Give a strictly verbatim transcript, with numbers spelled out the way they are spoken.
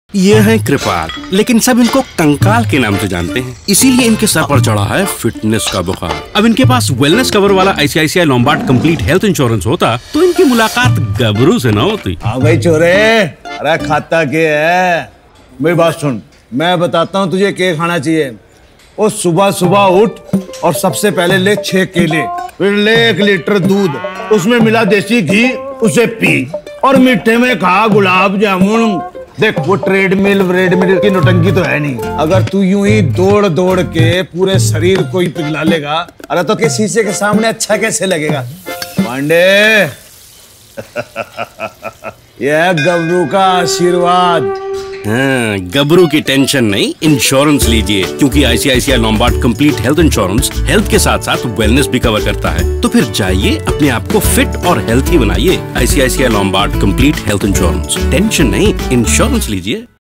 ये है कृपाल, लेकिन सब इनको कंकाल के नाम से जानते हैं, इसीलिए इनके सर पर चढ़ा है फिटनेस का बुखार। अब इनके पास वेलनेस कवर वाला ICICI Lombard complete health insurance होता तो इनकी मुलाकात गबरू से न होती। हाँ भाई चोरे, अरे खाता के है? मेरी बात सुन, मैं बताता हूँ तुझे क्या खाना चाहिए। वो सुबह सुबह उठ और सबसे पहले ले छह केले, फिर ले एक लीटर दूध, उसमें मिला देसी घी, उसे पी और मीठे में खा गुलाब जामुन। देख वो ट्रेडमिल व्रेडमिल की नौटंकी तो है नहीं। अगर तू यूं ही दौड़ दौड़ के पूरे शरीर को ही पिघला लेगा, अरे तो के शीशे के सामने अच्छा कैसे लगेगा पांडे? यह है गबरू का आशीर्वाद। हाँ, गबरू की टेंशन नहीं, इंश्योरेंस लीजिए, क्योंकि ICICI Lombard complete health insurance health के साथ साथ वेलनेस भी कवर करता है। तो फिर जाइए अपने आप को फिट और हेल्थी बनाइए। ICICI Lombard complete health insurance, tension नहीं, इंश्योरेंस लीजिए।